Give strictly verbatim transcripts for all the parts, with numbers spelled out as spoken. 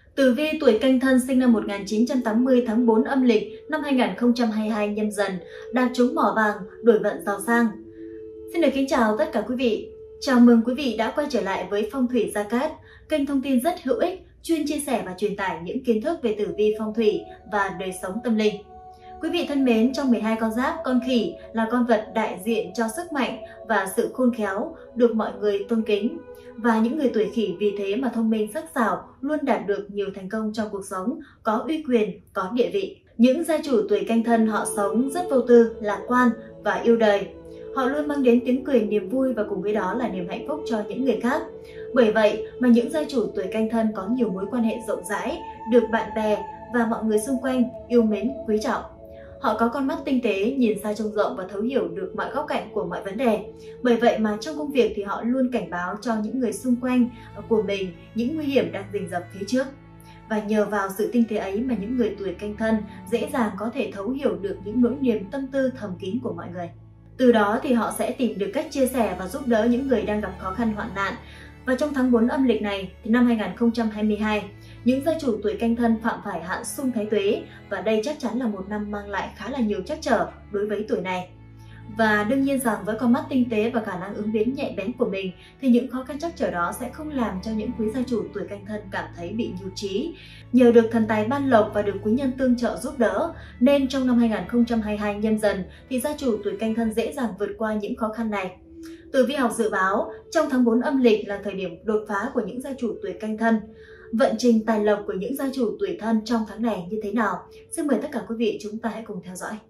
Tử vi tuổi Canh Thân sinh năm một nghìn chín trăm tám mươi tháng tư âm lịch năm hai nghìn không trăm hai mươi hai Nhâm Dần, đạt trúng mỏ vàng, đổi vận giàu sang. Xin được kính chào tất cả quý vị. Chào mừng quý vị đã quay trở lại với Phong thủy Gia Cát, kênh thông tin rất hữu ích, chuyên chia sẻ và truyền tải những kiến thức về tử vi phong thủy và đời sống tâm linh. Quý vị thân mến, trong mười hai con giáp, con khỉ là con vật đại diện cho sức mạnh và sự khôn khéo, được mọi người tôn kính. Và những người tuổi khỉ vì thế mà thông minh sắc sảo, luôn đạt được nhiều thành công trong cuộc sống, có uy quyền, có địa vị. Những gia chủ tuổi Canh Thân họ sống rất vô tư, lạc quan và yêu đời. Họ luôn mang đến tiếng cười, niềm vui và cùng với đó là niềm hạnh phúc cho những người khác. Bởi vậy mà những gia chủ tuổi Canh Thân có nhiều mối quan hệ rộng rãi, được bạn bè và mọi người xung quanh yêu mến, quý trọng. Họ có con mắt tinh tế, nhìn xa trông rộng và thấu hiểu được mọi góc cạnh của mọi vấn đề. Bởi vậy mà trong công việc thì họ luôn cảnh báo cho những người xung quanh của mình những nguy hiểm đang rình rập phía trước. Và nhờ vào sự tinh tế ấy mà những người tuổi Canh Thân dễ dàng có thể thấu hiểu được những nỗi niềm tâm tư thầm kín của mọi người. Từ đó thì họ sẽ tìm được cách chia sẻ và giúp đỡ những người đang gặp khó khăn hoạn nạn. Và trong tháng tư âm lịch này thì năm hai nghìn không trăm hai mươi hai, những gia chủ tuổi Canh Thân phạm phải hạn xung thái tuế và đây chắc chắn là một năm mang lại khá là nhiều trắc trở đối với tuổi này. Và đương nhiên rằng với con mắt tinh tế và khả năng ứng biến nhạy bén của mình thì những khó khăn trắc trở đó sẽ không làm cho những quý gia chủ tuổi Canh Thân cảm thấy bị nhụt chí. Nhờ được thần tài ban lộc và được quý nhân tương trợ giúp đỡ nên trong năm hai nghìn không trăm hai mươi hai Nhâm Dần thì gia chủ tuổi Canh Thân dễ dàng vượt qua những khó khăn này. Tử vi học dự báo trong tháng tư âm lịch là thời điểm đột phá của những gia chủ tuổi Canh Thân. Vận trình tài lộc của những gia chủ tuổi Thân trong tháng này như thế nào? Xin mời tất cả quý vị chúng ta hãy cùng theo dõi.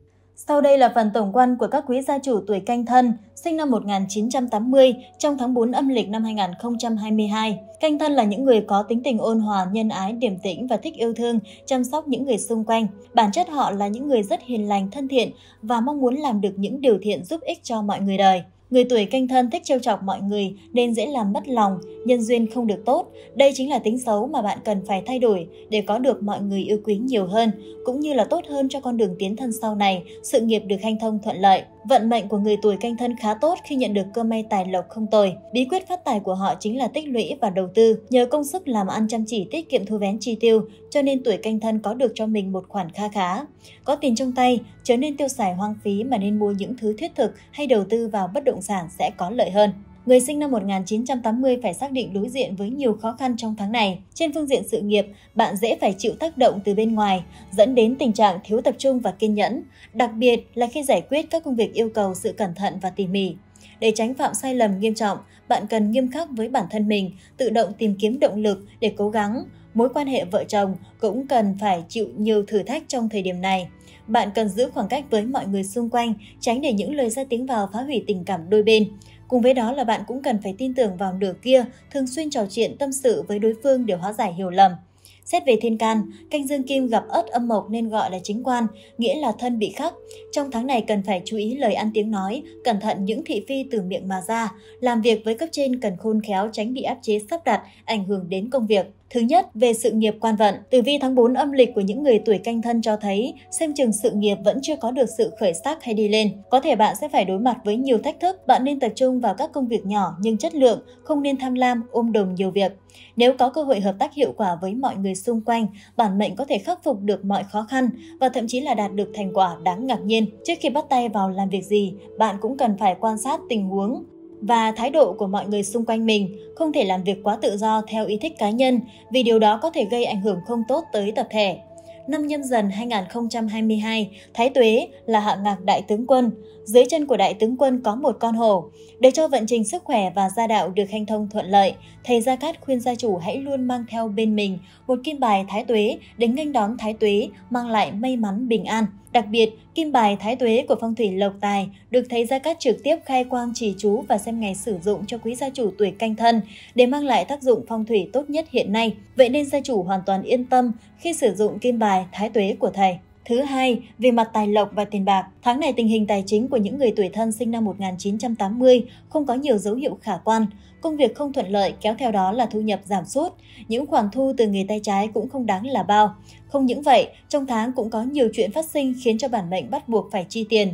Sau đây là phần tổng quan của các quý gia chủ tuổi Canh Thân sinh năm một nghìn chín trăm tám mươi trong tháng tư âm lịch năm hai nghìn không trăm hai mươi hai. Canh Thân là những người có tính tình ôn hòa, nhân ái, điềm tĩnh và thích yêu thương, chăm sóc những người xung quanh. Bản chất họ là những người rất hiền lành, thân thiện và mong muốn làm được những điều thiện giúp ích cho mọi người đời. Người tuổi Canh Thân thích trêu chọc mọi người nên dễ làm mất lòng, nhân duyên không được tốt. Đây chính là tính xấu mà bạn cần phải thay đổi để có được mọi người yêu quý nhiều hơn, cũng như là tốt hơn cho con đường tiến thân sau này, sự nghiệp được hanh thông thuận lợi. Vận mệnh của người tuổi Canh Thân khá tốt khi nhận được cơ may tài lộc không tồi. Bí quyết phát tài của họ chính là tích lũy và đầu tư. Nhờ công sức làm ăn chăm chỉ, tiết kiệm thu vén chi tiêu, cho nên tuổi Canh Thân có được cho mình một khoản kha khá. Có tiền trong tay, chớ nên tiêu xài hoang phí mà nên mua những thứ thiết thực hay đầu tư vào bất động sản sẽ có lợi hơn. Người sinh năm một nghìn chín trăm tám mươi phải xác định đối diện với nhiều khó khăn trong tháng này. Trên phương diện sự nghiệp, bạn dễ phải chịu tác động từ bên ngoài, dẫn đến tình trạng thiếu tập trung và kiên nhẫn, đặc biệt là khi giải quyết các công việc yêu cầu sự cẩn thận và tỉ mỉ. Để tránh phạm sai lầm nghiêm trọng, bạn cần nghiêm khắc với bản thân mình, tự động tìm kiếm động lực để cố gắng. Mối quan hệ vợ chồng cũng cần phải chịu nhiều thử thách trong thời điểm này. Bạn cần giữ khoảng cách với mọi người xung quanh, tránh để những lời ra tiếng vào phá hủy tình cảm đôi bên. Cùng với đó là bạn cũng cần phải tin tưởng vào nửa kia, thường xuyên trò chuyện tâm sự với đối phương để hóa giải hiểu lầm. Xét về thiên can, canh dương kim gặp ất âm mộc nên gọi là chính quan, nghĩa là thân bị khắc. Trong tháng này cần phải chú ý lời ăn tiếng nói, cẩn thận những thị phi từ miệng mà ra. Làm việc với cấp trên cần khôn khéo, tránh bị áp chế sắp đặt, ảnh hưởng đến công việc. Thứ nhất, về sự nghiệp quan vận, tử vi tháng tư âm lịch của những người tuổi Canh Thân cho thấy xem chừng sự nghiệp vẫn chưa có được sự khởi sắc hay đi lên. Có thể bạn sẽ phải đối mặt với nhiều thách thức, bạn nên tập trung vào các công việc nhỏ nhưng chất lượng, không nên tham lam, ôm đồm nhiều việc. Nếu có cơ hội hợp tác hiệu quả với mọi người xung quanh, bản mệnh có thể khắc phục được mọi khó khăn và thậm chí là đạt được thành quả đáng ngạc nhiên. Trước khi bắt tay vào làm việc gì, bạn cũng cần phải quan sát tình huống và thái độ của mọi người xung quanh mình, không thể làm việc quá tự do theo ý thích cá nhân vì điều đó có thể gây ảnh hưởng không tốt tới tập thể. Năm Nhâm Dần hai nghìn không trăm hai mươi hai, Thái Tuế là hạ ngạc đại tướng quân. Dưới chân của đại tướng quân có một con hổ. Để cho vận trình sức khỏe và gia đạo được hanh thông thuận lợi, thầy Gia Cát khuyên gia chủ hãy luôn mang theo bên mình một kim bài Thái Tuế để nghênh đón Thái Tuế, mang lại may mắn bình an. Đặc biệt, kim bài Thái Tuế của phong thủy lộc tài được thầy Gia Cát trực tiếp khai quang chỉ chú và xem ngày sử dụng cho quý gia chủ tuổi Canh Thân để mang lại tác dụng phong thủy tốt nhất hiện nay. Vậy nên gia chủ hoàn toàn yên tâm khi sử dụng kim bài Thái Tuế của thầy. Thứ hai, về mặt tài lộc và tiền bạc, tháng này tình hình tài chính của những người tuổi Thân sinh năm một nghìn chín trăm tám mươi không có nhiều dấu hiệu khả quan. Công việc không thuận lợi kéo theo đó là thu nhập giảm sút, những khoản thu từ nghề tay trái cũng không đáng là bao. Không những vậy, trong tháng cũng có nhiều chuyện phát sinh khiến cho bản mệnh bắt buộc phải chi tiền.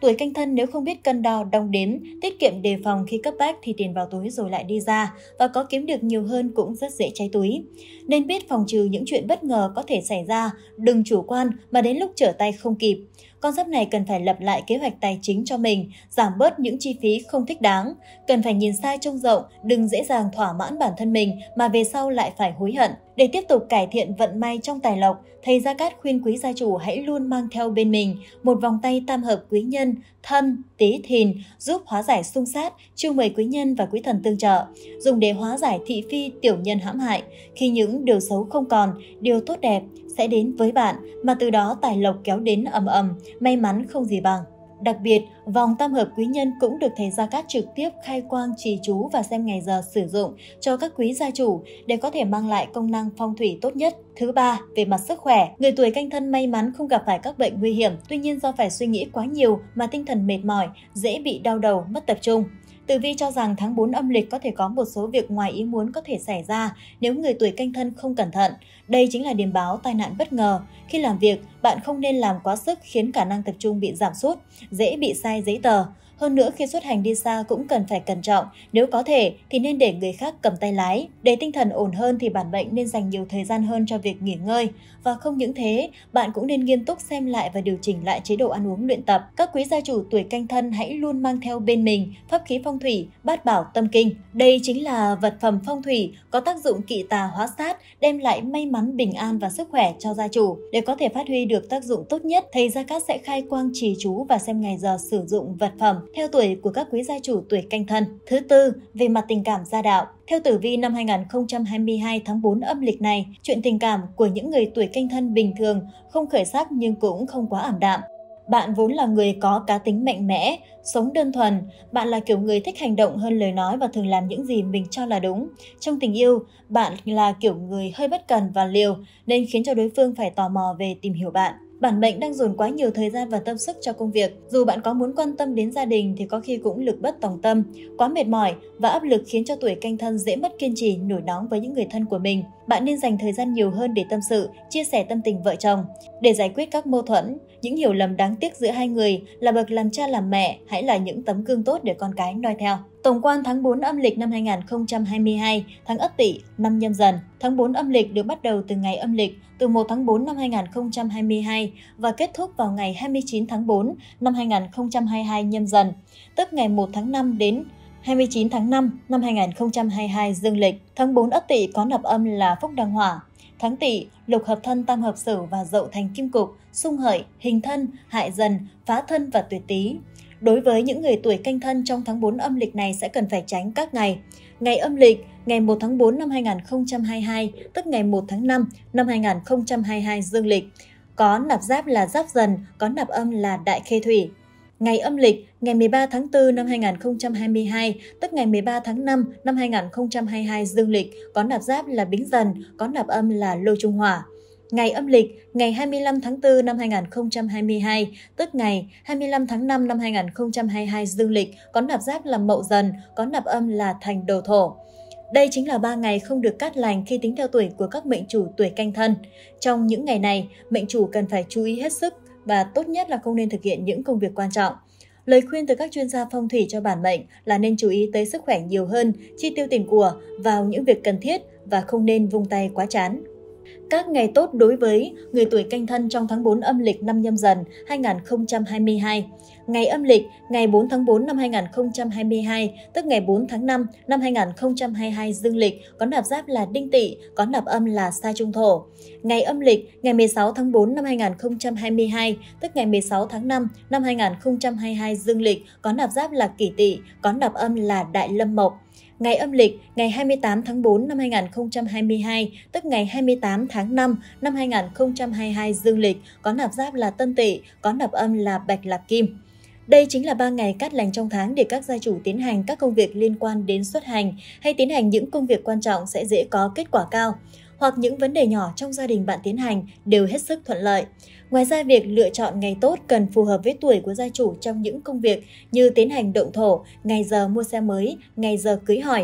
Tuổi Canh Thân nếu không biết cân đo đong đếm, tiết kiệm đề phòng khi cấp bách thì tiền vào túi rồi lại đi ra, và có kiếm được nhiều hơn cũng rất dễ cháy túi. Nên biết phòng trừ những chuyện bất ngờ có thể xảy ra, đừng chủ quan mà đến lúc trở tay không kịp. Con giáp này cần phải lập lại kế hoạch tài chính cho mình, giảm bớt những chi phí không thích đáng. Cần phải nhìn xa trông rộng, đừng dễ dàng thỏa mãn bản thân mình mà về sau lại phải hối hận. Để tiếp tục cải thiện vận may trong tài lộc, thầy Gia Cát khuyên quý gia chủ hãy luôn mang theo bên mình một vòng tay tam hợp quý nhân, Thân, Tý, Thìn, giúp hóa giải xung sát, chiêu mời quý nhân và quý thần tương trợ, dùng để hóa giải thị phi tiểu nhân hãm hại. Khi những điều xấu không còn, điều tốt đẹp sẽ đến với bạn, mà từ đó tài lộc kéo đến ầm ầm, may mắn không gì bằng. Đặc biệt, vòng tam hợp quý nhân cũng được thầy Gia Cát trực tiếp khai quang trì chú và xem ngày giờ sử dụng cho các quý gia chủ để có thể mang lại công năng phong thủy tốt nhất. Thứ ba, về mặt sức khỏe, người tuổi Canh Thân may mắn không gặp phải các bệnh nguy hiểm, tuy nhiên do phải suy nghĩ quá nhiều mà tinh thần mệt mỏi, dễ bị đau đầu, mất tập trung. Tử vi cho rằng tháng bốn âm lịch có thể có một số việc ngoài ý muốn có thể xảy ra nếu người tuổi Canh Thân không cẩn thận. Đây chính là điềm báo tai nạn bất ngờ. Khi làm việc, bạn không nên làm quá sức khiến khả năng tập trung bị giảm sút, dễ bị sai giấy tờ. Hơn nữa, khi xuất hành đi xa cũng cần phải cẩn trọng, nếu có thể thì nên để người khác cầm tay lái. Để tinh thần ổn hơn thì bản mệnh nên dành nhiều thời gian hơn cho việc nghỉ ngơi. Và không những thế, bạn cũng nên nghiêm túc xem lại và điều chỉnh lại chế độ ăn uống luyện tập. Các quý gia chủ tuổi Canh Thân hãy luôn mang theo bên mình pháp khí phong thủy Bát Bảo Tâm Kinh. Đây chính là vật phẩm phong thủy có tác dụng kỵ tà hóa sát, đem lại may mắn, bình an và sức khỏe cho gia chủ. Để có thể phát huy được tác dụng tốt nhất, thầy Gia Cát sẽ khai quang trì chú và xem ngày giờ sử dụng vật phẩm theo tuổi của các quý gia chủ tuổi Canh Thân. Thứ tư, về mặt tình cảm gia đạo. Theo tử vi năm hai nghìn không trăm hai mươi hai tháng bốn âm lịch này, chuyện tình cảm của những người tuổi Canh Thân bình thường, không khởi sắc nhưng cũng không quá ảm đạm. Bạn vốn là người có cá tính mạnh mẽ, sống đơn thuần. Bạn là kiểu người thích hành động hơn lời nói và thường làm những gì mình cho là đúng. Trong tình yêu, bạn là kiểu người hơi bất cần và liều, nên khiến cho đối phương phải tò mò về tìm hiểu bạn. Bản mệnh đang dồn quá nhiều thời gian và tâm sức cho công việc. Dù bạn có muốn quan tâm đến gia đình thì có khi cũng lực bất tòng tâm. Quá mệt mỏi và áp lực khiến cho tuổi Canh Thân dễ mất kiên trì, nổi nóng với những người thân của mình. Bạn nên dành thời gian nhiều hơn để tâm sự, chia sẻ tâm tình vợ chồng. Để giải quyết các mâu thuẫn, những hiểu lầm đáng tiếc giữa hai người, là bậc làm cha làm mẹ hãy là những tấm gương tốt để con cái noi theo. Tổng quan tháng bốn âm lịch năm hai nghìn không trăm hai mươi hai, tháng Ất Tỵ, năm Nhâm Dần. Tháng bốn âm lịch được bắt đầu từ ngày âm lịch từ mùng một tháng tư năm hai nghìn không trăm hai mươi hai và kết thúc vào ngày hai mươi chín tháng tư năm hai nghìn không trăm hai mươi hai Nhâm Dần, tức ngày một tháng năm đến hai mươi chín tháng năm năm hai nghìn không trăm hai mươi hai dương lịch. Tháng bốn Ất Tỵ có nạp âm là Phúc Đăng Hỏa. Tháng Tỵ, lục hợp Thân tam hợp Sửu và Dậu thành kim cục, xung hợi, hình thân, hại dần, phá thân và tuyệt tý. Đối với những người tuổi Canh Thân trong tháng bốn âm lịch này sẽ cần phải tránh các ngày. Ngày âm lịch, ngày một tháng tư năm hai nghìn không trăm hai mươi hai, tức ngày một tháng năm năm hai nghìn không trăm hai mươi hai dương lịch. Có nạp giáp là Giáp Dần, có nạp âm là Đại Khê Thủy. Ngày âm lịch, ngày mười ba tháng tư năm hai nghìn không trăm hai mươi hai, tức ngày mười ba tháng năm năm hai nghìn không trăm hai mươi hai dương lịch, có nạp giáp là Bính Dần, có nạp âm là Lô Trung Hỏa. Ngày âm lịch, ngày hai mươi lăm tháng tư năm hai nghìn không trăm hai mươi hai, tức ngày hai mươi lăm tháng năm năm hai nghìn không trăm hai mươi hai dương lịch, có nạp giáp là Mậu Dần, có nạp âm là Thành Đồ Thổ. Đây chính là ba ngày không được cát lành khi tính theo tuổi của các mệnh chủ tuổi Canh Thân. Trong những ngày này, mệnh chủ cần phải chú ý hết sức và tốt nhất là không nên thực hiện những công việc quan trọng. Lời khuyên từ các chuyên gia phong thủy cho bản mệnh là nên chú ý tới sức khỏe nhiều hơn, chi tiêu tiền của vào những việc cần thiết và không nên vung tay quá chán. Các ngày tốt đối với người tuổi Canh Thân trong tháng bốn âm lịch năm Nhâm Dần hai nghìn không trăm hai mươi hai. Ngày âm lịch, ngày bốn tháng tư năm hai nghìn không trăm hai mươi hai, tức ngày bốn tháng năm năm hai nghìn không trăm hai mươi hai dương lịch, có nạp giáp là Đinh Tỵ, có nạp âm là Sa Trung Thổ. Ngày âm lịch, ngày mười sáu tháng tư năm hai nghìn không trăm hai mươi hai, tức ngày mười sáu tháng năm năm hai nghìn không trăm hai mươi hai dương lịch, có nạp giáp là Kỷ Tỵ, có nạp âm là Đại Lâm Mộc. Ngày âm lịch, ngày hai mươi tám tháng tư năm hai nghìn không trăm hai mươi hai, tức ngày hai mươi tám tháng năm năm hai nghìn không trăm hai mươi hai dương lịch, có nạp giáp là Tân Tỵ, có nạp âm là Bạch Lạc Kim. Đây chính là ba ngày cát lành trong tháng để các gia chủ tiến hành các công việc liên quan đến xuất hành hay tiến hành những công việc quan trọng sẽ dễ có kết quả cao, hoặc những vấn đề nhỏ trong gia đình bạn tiến hành đều hết sức thuận lợi. Ngoài ra, việc lựa chọn ngày tốt cần phù hợp với tuổi của gia chủ trong những công việc như tiến hành động thổ, ngày giờ mua xe mới, ngày giờ cưới hỏi.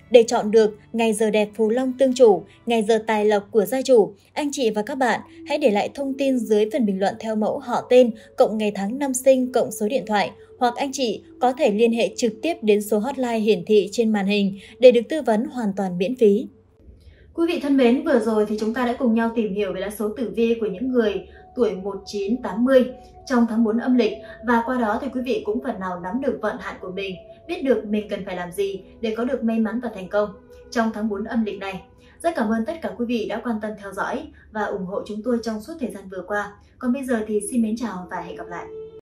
Để chọn được ngày giờ đẹp phù long tương chủ, ngày giờ tài lộc của gia chủ, anh chị và các bạn hãy để lại thông tin dưới phần bình luận theo mẫu họ tên, cộng ngày tháng năm sinh, cộng số điện thoại, hoặc anh chị có thể liên hệ trực tiếp đến số hotline hiển thị trên màn hình để được tư vấn hoàn toàn miễn phí. Quý vị thân mến, vừa rồi thì chúng ta đã cùng nhau tìm hiểu về lá số tử vi của những người tuổi một chín tám mươi trong tháng bốn âm lịch, và qua đó thì quý vị cũng phần nào nắm được vận hạn của mình, biết được mình cần phải làm gì để có được may mắn và thành công trong tháng bốn âm lịch này. Rất cảm ơn tất cả quý vị đã quan tâm theo dõi và ủng hộ chúng tôi trong suốt thời gian vừa qua. Còn bây giờ thì xin mến chào và hẹn gặp lại.